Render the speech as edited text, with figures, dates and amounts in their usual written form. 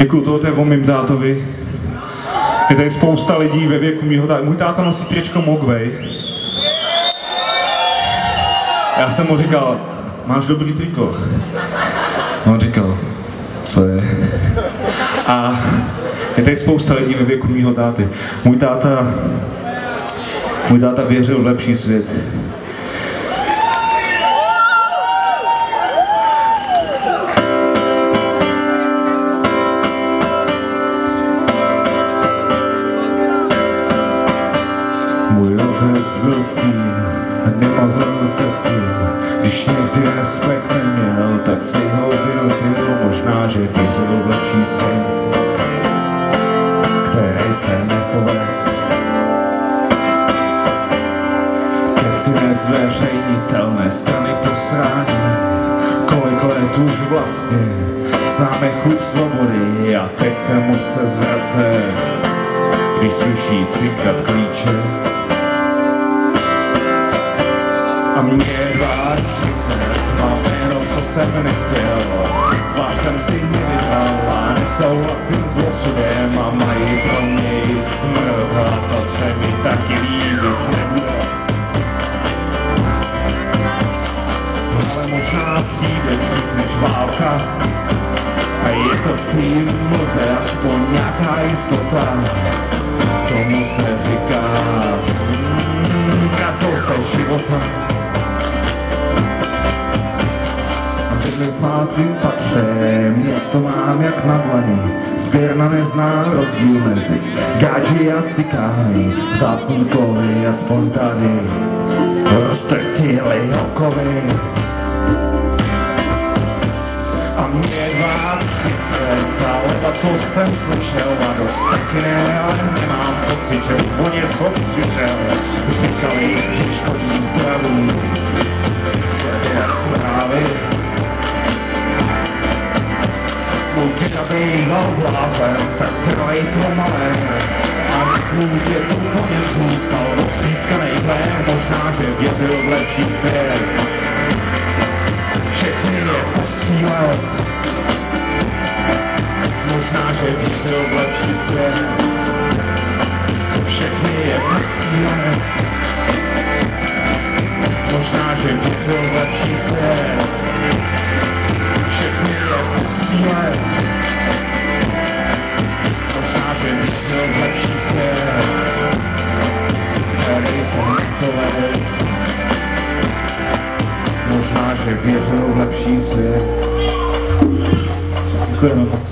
Děkuju, tohle je o mým tátovi. Je tady spousta lidí ve věku mýho táta. Můj táta nosí tričko Mogwai. Já jsem mu říkal, máš dobrý triko. On říkal, co je? A je tady spousta lidí ve věku mýho táty. Můj táta věřil v lepší svět. Můj otec byl s tím, nemazl se s tím. Když někdy respekt neměl, tak si ho vynutil. Možná, že věřil v lepší svět, který se nepovedl. Keci nezveřejnitelné strany posrání. Kolik let už vlastně známe chuť svobody a teď se mu chce zvracet, když slyší cinkat klíče. A mě 32, mám jméno, co jsem nechtěl. Tvář jsem si nevybral a nesouhlasím s osudem a mají pro mě smrt a to se mi taky líbit nebude. Ale možná přijde dřív než válka a je to v té mlze aspoň nějaká jistota. Tomu se říká se života. V 5. patře město mám jak na dlani. Sběrna nezná rozdíl mezi gádži a cikány. Vzácný kovy aspoň tady roztrtili okovy. A mě 32, ale co jsem slyšel a dost taky ne, ale nemám pocit, že bych o něco přišel. Říkali, že škodí zdraví, sledovat zprávy. Můj děda býval blázen, tak se vajtlo malé. A na půdě tu po něm zůstal odřískanej chlém. Možná, že věřil v lepší svět, všechny je postřílet. Možná, že věřil v lepší svět, všechny je postřílet. Možná, že věřil v lepší svět, všechny je postřílet. Možná, že věřil v lepší svět, který se nepovedl. Možná, že věřil v lepší svět. Děkujeme.